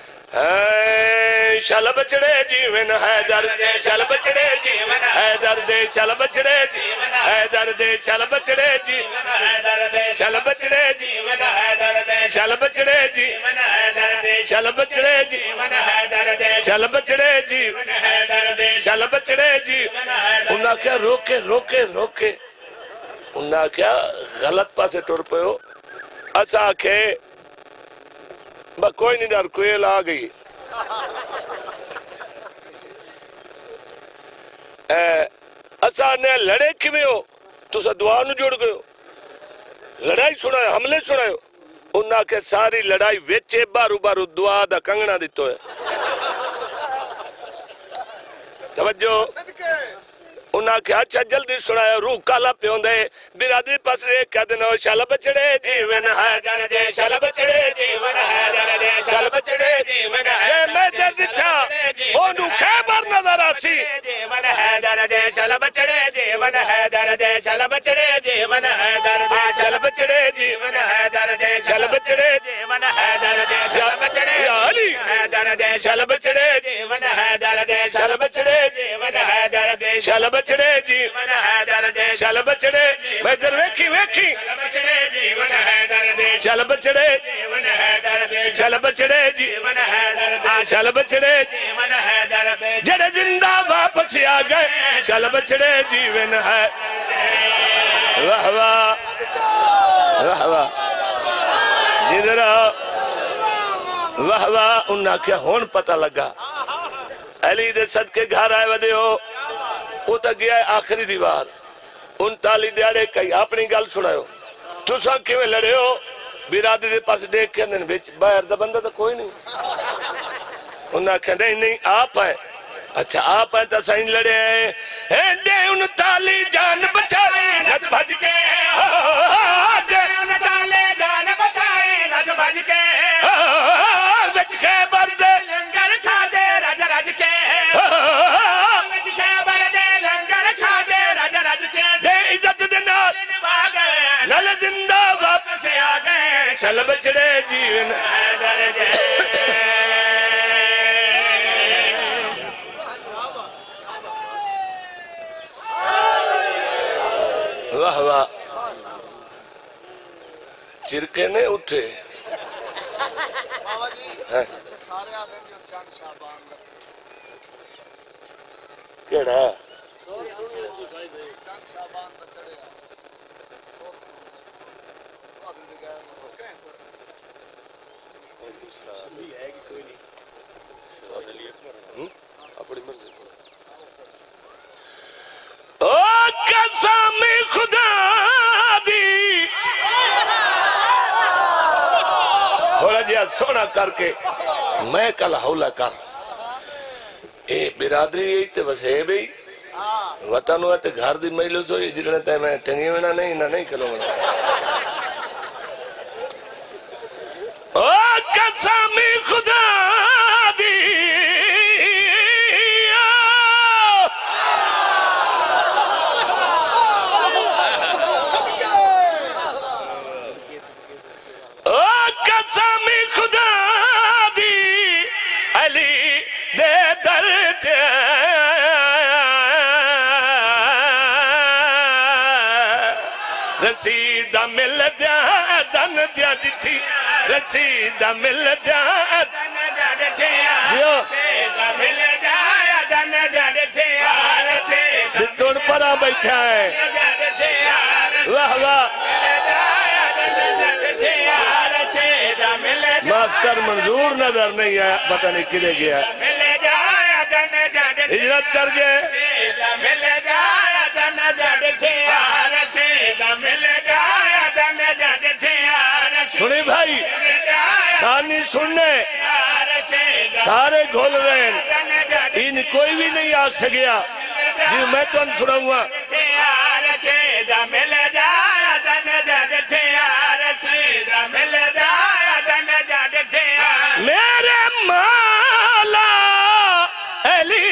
شل بچڑے جیون حیدر شل بچڑے جیون حیدر دے شل بچڑے جیون حیدر دے شل بچڑے جیون حیدر دے شل بچڑے جیون حیدر دے شل بچڑے جیون حیدر دے شل بچڑے جیون حیدر دے شل بچڑے جیون حیدر دے شل بچڑے جیون حیدر انہاں کیا روکے روکے روکے انہاں کیا غلط پاسے ٹور پہ ہو اسا آکھے با کوئی نہیں دار کوئل آ گئی اسا نے لڑے کیویں ہو تو سا دعا نو جوڑ گئے ہو لڑائی سنائے حملے سنائے ہو انہاں کے ساری لڑائی ویچے بارو بارو دعا دا کنگنا دیتو ہے توجہ انہاں کیا اچھا جلدی سنایا روح کالا پیون دے برادری پاس رے کہہ دینا شال بچڑے جیون حیدر دے شال بچڑے جیون حیدر دے شال بچڑے جیون حیدر دے میں دے دٹھا اونو خیبر نظر آسی جیون حیدر دے شال بچڑے جیون حیدر دے شال بچڑے جیون حیدر دے شال بچڑے جیون حیدر دے شال بچڑے جیون حیدر دے شال بچڑے یا علی حیدر دے شال بچڑے جیون حیدر دے شال بچڑے جیون حیدر دے شال بچڑے جیون حیدر دے شال بچڑے میں در ویکھی ویکھی شال بچڑے جیون حیدر دے شال بچڑے جیون حیدر دے شال بچڑے جیون حیدر دے شال بچڑے جیون حیدر دے جڑے زندہ واپس آ گئے شال بچڑے جیون ہے واہ واہ واہ واہ جدرا واہ واہ انہاں کیا ہون پتہ لگا علی دے صدقے گھر آئے ودے ہو وہ تا گیا ہے آخری دیوار ان تالی دیارے کئی اپنی گل سنائے ہو تو ساں کیویں لڑے ہو برادری دے پاس دیکھ کے اندر بیچ باہر دا بندہ تا کوئی نہیں انہاں کہا نہیں نہیں آپ آئے اچھا آپ آئے تا سائن لڑے ہیں دے ان تالی جان بچائے نس بھج کے دے ان تالی جان بچائے نس بھج کے بچ خیبر دے لنگر کھا دے رج رج کے بچ خیبر دے لنگر کھا دے رج رج کے دے عزت دے نال نال زندہ واپس آ گئے شل بچڑے جیون حیدر دے واہ واہ چرکے نے اٹھے بابا جی ہاں سارے آتے ہیں جو چند شابان کا کیڑا چند شابان کا چڑھے آ اپنی مرضی او قسم خدا دی تھوڑا جہا سونا کر کے میں کل حولہ کر اے برادری یہی تے بس ہے بھئی وطن ہوئے تے گھر دی مجلس ہوئی جنہوں تے میں ٹنگی ہونا نہیں نہ نہیں کلوں گا او قسم خدا دی او قسم خدا دی علی دے در تے رسیدہ مل دیا دن دیا ڈٹھی رسیدہ مل دیا دن دیا ڈٹھی رسیدہ مل دیا دن دیا ڈٹھی دن پرا بیٹھا ہے واہ واہ ماسٹر منظور نظر نہیں ہے پتہ نہیں کدے گیا ہجرت کر گئے سنی بھائی سانی سننے سارے گھول رہے ہیں ان کوئی بھی نہیں آگ سکیا جی میں تو ان سناؤں گا میرے مولا علی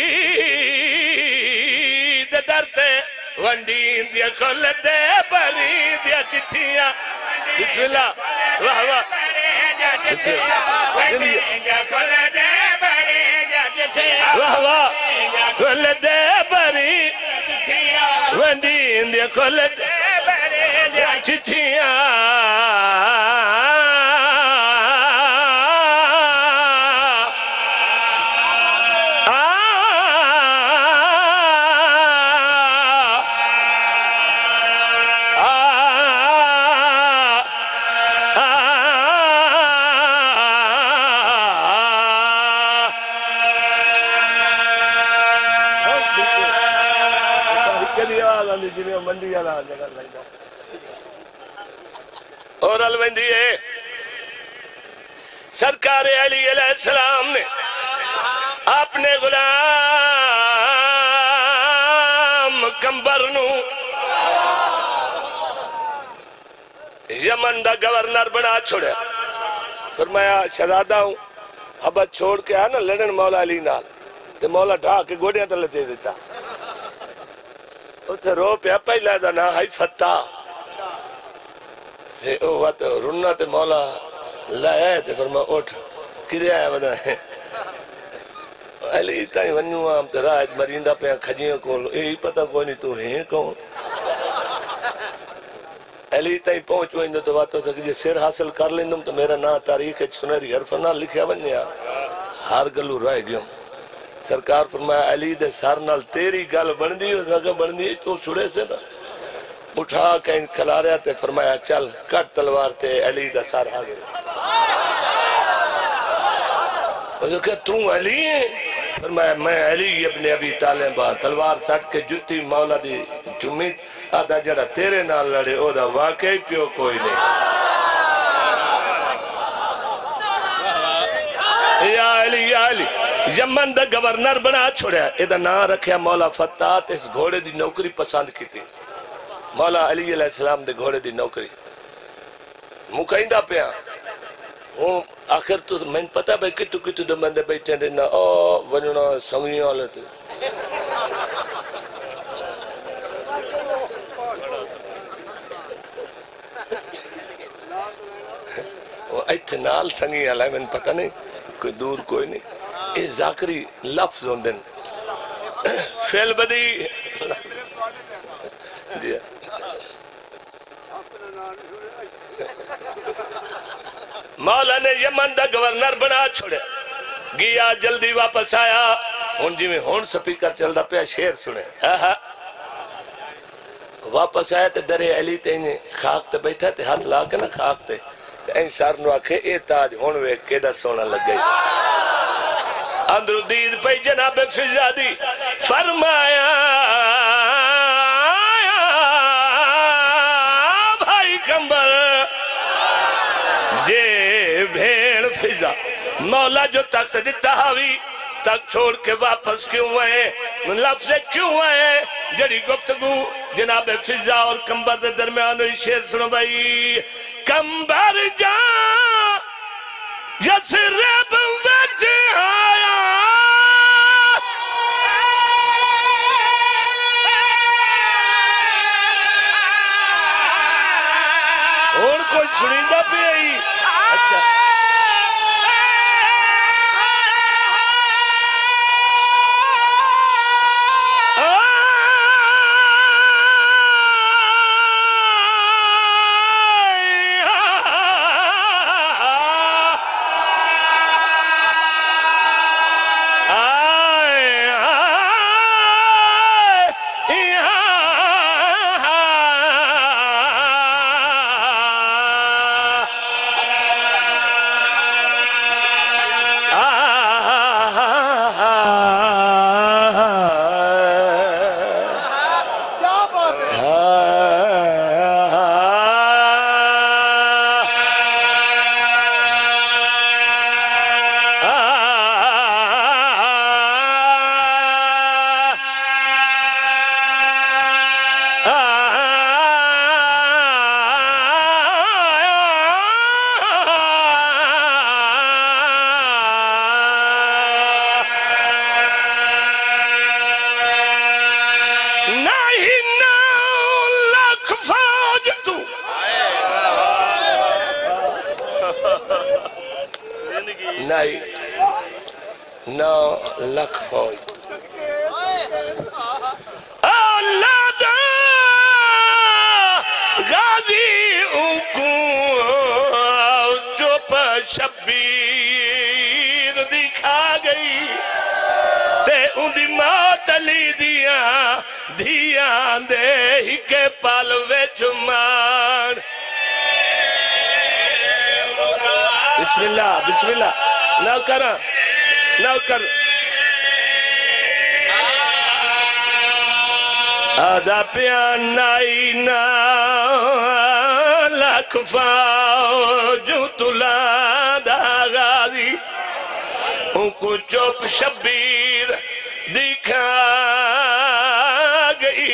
دے درتے ونڈین دیا کھل دے بری دیا چٹھیاں بسم اللہ واہ واہ واہ واہ کھل دے بری ونڈین دیا کھل دے چٹھیاں اور الوندی ہے سرکار علی علیہ السلام نے اپنے غلام کمبر نو یمن دا گورنر بنا چھوڑے فرمایا شہزادہ ہوں حبت چھوڑ کے آنا لڑن مولا علی نال تے مولا ڈھا کے گوڑیاں تلے دے دیتا اتھے رو پہ پہلا دا نا ہائی فتح تے او وقت رنہ تے مولا لائے تے فرما اٹھ کدے آیا بنا ہے علی تائیں ونیوں آم تے راج مریندا پہ کھجیاں کون اے ہی پتہ کوئی نہیں تو ہیں کون علی تائیں پہنچ وائندہ تو بات ہو سکے جے سر حاصل کر لیندم تو میرا نا تاریخ سنہری حرف نہ لکھیا ونیا ہر گلو رائے گیوں سرکار فرمایا علی دے سار نال تیری گل بن دی ہو سکا بن دی تو چھڑے سے نا اٹھا کہیں کھلاریا تے فرمایا چل کٹ تلوار تے علی دا سار آگے اور جو کہ تم علی ہیں فرمایا میں علی ابن ابی طالب تلوار سٹ کے جتی مولا دی جمید آدھا جڑا تیرے نال لڑے او دا واقعی پیو کوئی نہیں یا علی یا علی یمن دا گورنر بنا چھوڑیا ایدہ نا رکھیا مولا فتح اس گھوڑے دی نوکری پسند کی تھی مولا علی علیہ السلام دے گھوڑے دی نوکری مکائندہ پیا ہوں آخر تو میں پتا بھائی کتو کتو دے مندے بیٹھے دینا او ونیونا سنگیاں والے تھے وہ ایتھے نال سنگیاں لائے میں پتا نہیں کوئی دور کوئی نہیں اے ذاکری لفظ ہوندن فعل بدی جی مولا نے یمن دا گورنر بنا چھوڑے گیا جلدی واپس آیا ہن جی میں ہن سپیکر چلدا پیا شیر سنے ہاں ہاں واپس آیا تے درے علی تے خاک تے بیٹھا تے ہاتھ لا کے نا خاک تے این سار نو آکھے اے تاج ہن ویکھ کیڑا سونا لگ گئی اندر دید پہ جناب فضا دی فرمایا بھائی کمبر جے بھیڑ فضا مولا جو تخت دیتا ہوئی تک چھوڑ کے واپس کیوں آئے لفظ کیوں آئے جڑی گفتگو جناب فضا اور کمبر دے درمیان ہوئی شیر سنو بھائی کمبر جا یسرب وچ آیا اور کوئی سنیدہ بھی آئی اچھا نو لکھ فوج اولاد غازی کو جو شبیر دکھا گئی تے ان دی موت لی دیا دھیاں دے ہی کے پالوے چمان بسم اللہ بسم اللہ نو کرا نو کر آدھا پیان نائی نا لکھ فوجو تلا دا غازی ان کو چوپ شبیر دکھا گئی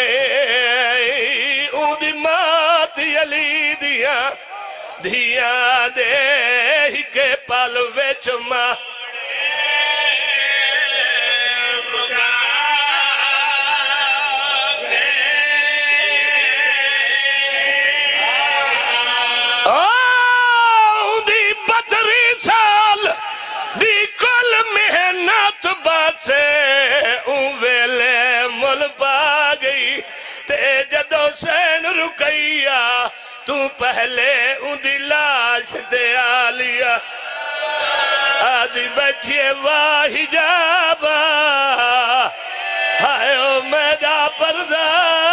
ان دی مات یلی دیا دھیا دے ہی کے پالوے چما سے اون ویلے مل پا گئی تے جدو سین رکیا تو پہلے اون دی لاش دے آلیا آدھی بچے واہی جابا ہائے او میڈا پردہ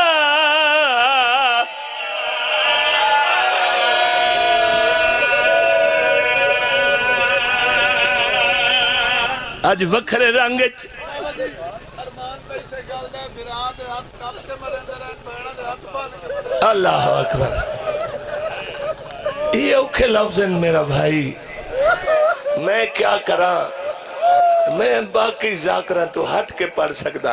آج وکھرے رنگ اللہ اکبر یہ اوکھے لفظن میرا بھائی میں کیا کرا میں باقی ذاکرہ تو ہٹ کے پڑھ سکتا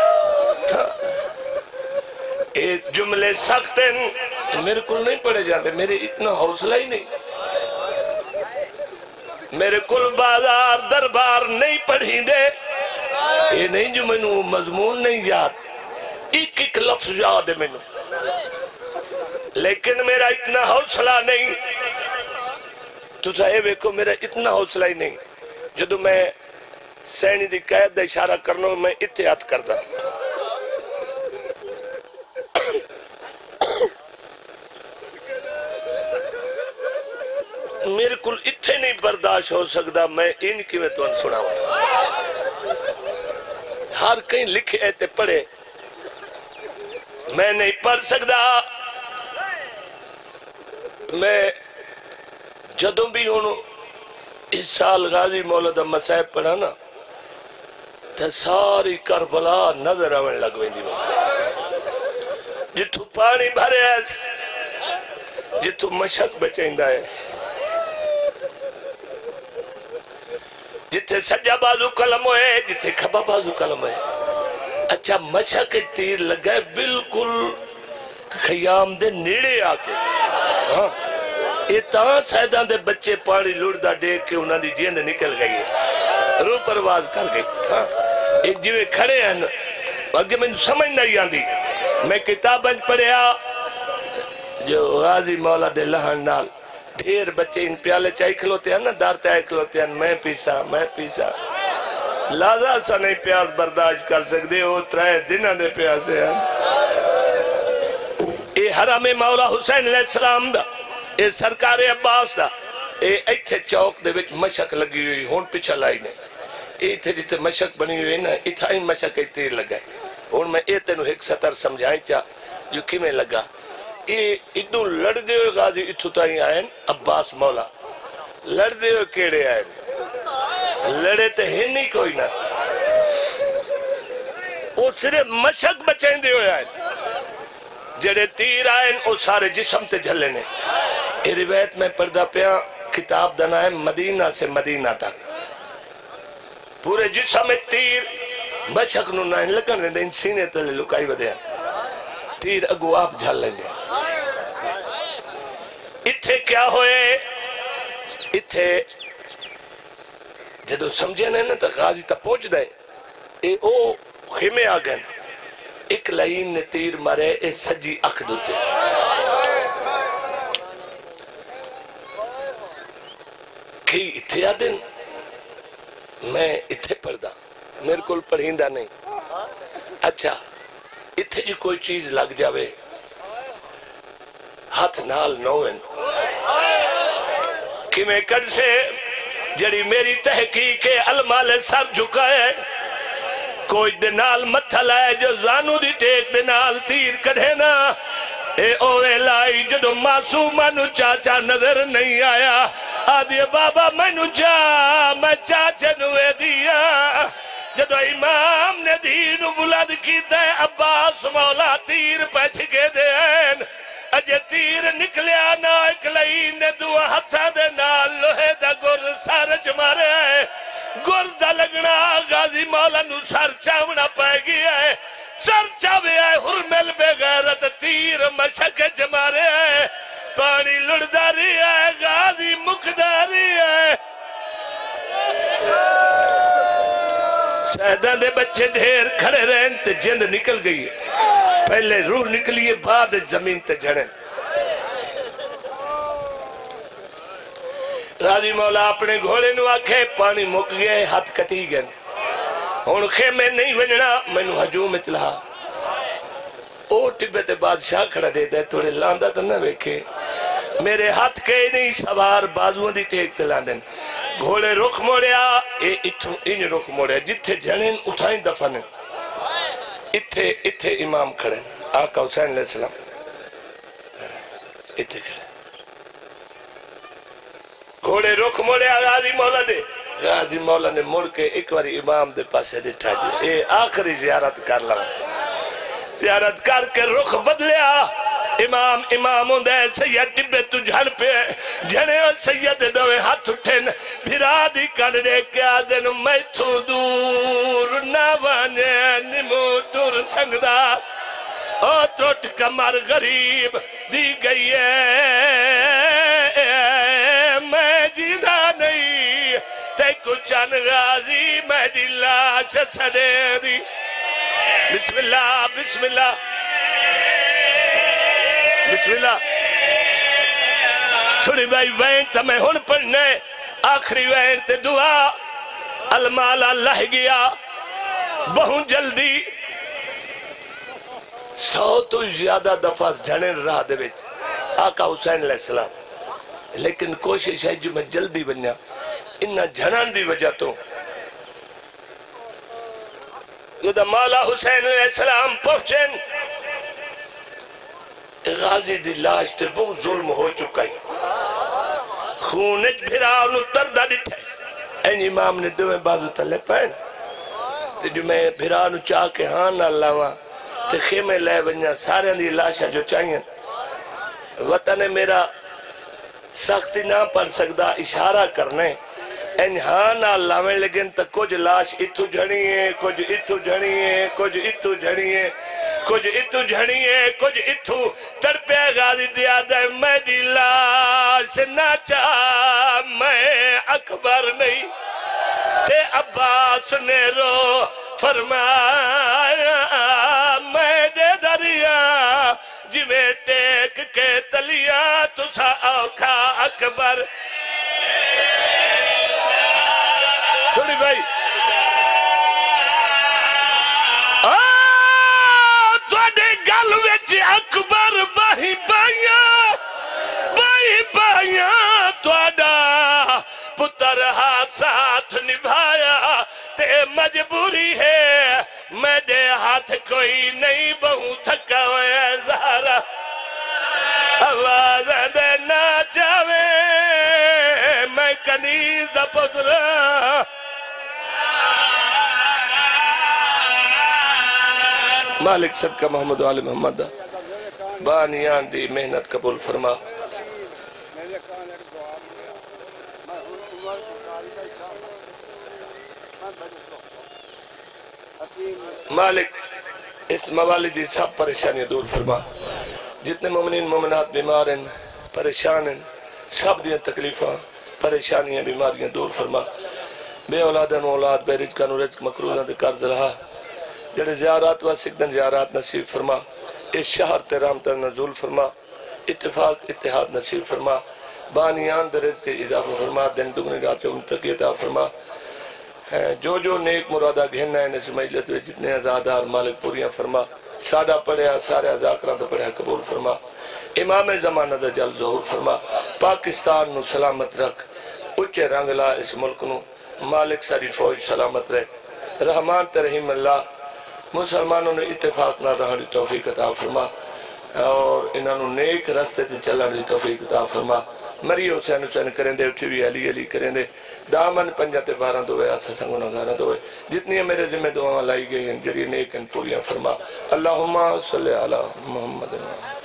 یہ جملے سخت ہیں میرے کو نہیں پڑھے جاتے میرے اتنا حوصلہ ہی نہیں میرے کل بازار دربار نہیں پڑھی دے یہ نہیں جو میں نے مضمون نہیں یاد ایک ایک لفظ یاد ہے میں نے لیکن میرا اتنا حوصلہ نہیں تو صاحب کو میرا اتنا حوصلہ ہی نہیں جدو میں سینی دی قید دا اشارہ کرنا میں اتحاد کردا میرے کو اتھے نہیں برداشت ہو سکتا میں ان کی میں تو ان سنا ہوں ہر کہیں لکھے ایتے پڑھے میں نہیں پڑھ سکتا میں جدوں بھی ہوں اس سال غازی مولا مسائب پڑھا نا تو ساری کربلا نظر آون لگ ویندی جتھو پانی بھرے ہے جتھو مشک بچیندا ہے جتھے سجا بازو کلم ہوئے جتھے کھبا بازو کلم ہے اچھا مشک تیر لگا بالکل خیام دے نیڑے آکے ہاں یہ تاں سیدان دے بچے پانی لڑدا دیکھ کے انہاں دی جیند نکل گئی ہے روح پرواز کر گئی ہاں ایک جوے کھڑے ہیں اگے میں سمجھ نہیں آندی میں کتاب انج پڑھیا جو غازی مولا دے لہن نال ڈھیر بچے ان پیالے چاہی کھلوتے ہیں نا دارتے آئے کھلوتے ہیں میں پیسا میں پیسا لازا سا نہیں پیاس برداشت کر سکتے ہو ترائے دنہ دے پیاسے ہیں اے حرم مولا حسین علیہ السلام دا اے سرکار عباس دا اے ایتھے چوک دے وچ مشک لگی ہوئی ہون پچھا لائی نے ایتھے جتے مشک بنی ہوئی نا اتھا ہی مشک ای تیر لگا ہون میں ایتے نو ایک سطر سمجھائیں چاہ جو کی میں لگا اے ادو لڑ دے ہوئے غازی اتھو تائیں آئین عباس مولا لڑ دے ہوئے کیڑے آئین لڑے تے ہی نہیں کوئی نہ وہ صرف مشک بچائیں دے ہوئے آئین جڑے تیر آئین وہ سارے جسم تے جھلے نے یہ روایت میں پردہ پیا کتاب دنا ہے مدینہ سے مدینہ تک پورے جسم میں تیر مشک نو نائن لگن دے ان سینے تلے لکائی ودے تیر اگو آپ جھل لیں گے اتھے کیا ہوئے اتھے جدو سمجھے نا تا غازی تا پہنچ دے اے او خیمے آگن ایک لائن نے تیر مارے اے سجی اکھ دوتے کہ اتھے آدن میں اتھے پڑھ دا میرے کل پڑھیندہ نہیں اچھا اتھے جو کوئی چیز لگ جاوے ہاتھ نال نوین کہ میں کڑ سے جڑی میری تحقیق المال سر جھکائے کوئی دنال متھا لائے جو زانو دی ٹیک دنال تیر کڑھے نا اے اوے لائی جدو معصومانو چاچا نظر نہیں آیا آدھے بابا مینو چا میں چاچا نوے دیا جدو امام نے دین بلند کیتا ہے عباس مولا تیر پچھ کے دین اجے تیر نکلیا نا ایک لئین نے دو ہتھا دے نال لوہے دا گر سارج مارے ہے گر دا لگنا غازی مولا نو سر چاونا پائے گیا ہے سر چاوے ہے حرمل بے غیرت تیر مشک جمارے ہے پانی لڑداری ہے غازی مقداری ہے سیدان دے بچے ڈھیر کھڑے رہن تے جند نکل گئی پہلے روح نکلیے بعد زمین تے جھڑیں غازی مولا اپنے گھوڑے نو آکھے پانی مک گئے ہاتھ کٹی گئے ہون خیمے نہیں ونجنا میں نو حجوم اچلا او ٹبے تے بادشاہ کھڑا دے دے توڑے لاندہ تو نہ ویکھے میرے ہاتھ کے نہیں سوار بازوان دی ٹیک تے لاندن گھوڑے رخ موڑیا اے اتھو ان رخ موڑیا جتھے جنین اٹھائیں دفنن اتھے اتھے امام کھڑے آقا حسین علیہ السلام اتھے کھڑے گھوڑے رخ موڑیا غازی مولا دے غازی مولا نے مڑ کے ایک باری امام دے پاسے ڈٹھا جے اے آخری زیارت کر لگا زیارت کر کے رخ بدلیا امام امام ہوندے سید ٹبے تو جھن پہ جھنے اور سید دوے ہاتھ اٹھن پھرا دی کڑنے کیا دن میں تو دور نہ بانے نمو دور سنگدہ او ٹوٹ کمر غریب دی گئی ہے میں جیدہ نہیں تے کچھن غازی میں دی لاش سڑے دی بسم اللہ بسم اللہ بسم اللہ سنی بھائی وین تا میں ہن پڑھنے آخری وین تے دعا المالا لہ گیا بہن جلدی سو تو زیادہ دفعہ جھنے رہا دے بیچ آقا حسین علیہ السلام لیکن کوشش ہے جو میں جلدی بنیا انہا جھنان دی وجہ تو یہ مولا حسین علیہ السلام پہنچیں غازی دی لاش تے بہت ظلم ہو چکا ہے خونج بھرا انہوں تردہ ڈٹھے این امام نے دویں بازو تلے پہن تے جو میں بھرا انہوں چاہ کے ہاں نہ لاواں تے خیمے لے بنیا سارے دی لاشا جو چاہیے وطن میرا سختی نہ پڑ سکتا اشارہ کرنے این ہاں نہ لاویں لیکن تا کچھ لاش اتو جھڑی ہے کچھ اتو جھڑی ہے کچھ اتو جھڑی ہے کچھ اتو جھڑی ہے کچھ اتو تڑپے غازی دیا دے میں دی لاش نہ چاہ میں اکبر نہیں تے عباس نے رو فرمایا میں دے دریا جی میں ٹیک کے تلیا تسا اوکھا اکبر چھوڑی بھائی توڑے گل وچ اکبر باہی بائیاں باہی بائیاں توڑا پتر ہاتھ ساتھ نبھایا تے مجبوری ہے میرے ہاتھ کوئی نہیں بہو تھکا ہوئے زہرا آواز دے نہ جاوے میں کنیز دا پترا مالک صدقہ محمد و آل محمد بانیان دی محنت قبول فرما مالک اس موالدی سب پریشانی دور فرما جتنے مومنین مومنات بیمار ہیں پریشان ہیں سب دیا تکلیفاں پریشانیاں بیماریاں دور فرما بے اولادن اولاد بے رجکن و رجک مکروزن دے قرض رہا جڑے زیارات و سکدن زیارات نصیب فرما اس شہر تے رحمتن نزول فرما اتفاق اتحاد نصیب فرما بانیان دے رزق اضافہ فرما دن دگنی رات چون تک عطا فرما جو جو نیک مرادہ گھننا ہے نس مجلت میں جتنے ازادار مالک پوریاں فرما سادہ پڑھیا سارے ازاکران تو پڑھیا قبول فرما امام زمانہ دا جل ظہور فرما پاکستان نو سلامت رکھ اچھے رنگ لا اس ملک نو مالک ساری فوج سلامت رہ رحمان ترحیم اللہ مسلمانوں نے اتفاق نہ رہنے توفیق عطا فرما اور انہوں نے نیک رستے تے چلنے توفیق عطا فرما مری حسین حسین کریں دے اٹھی بھی علی علی کریں دے دامن پنجہ تے بارہ دوئے آسا سنگو نگارہ دوئے جتنی میرے ذمہ دعاں لائی گئی ہیں جری نیک ان پوریاں فرما اللہم صلی علی محمد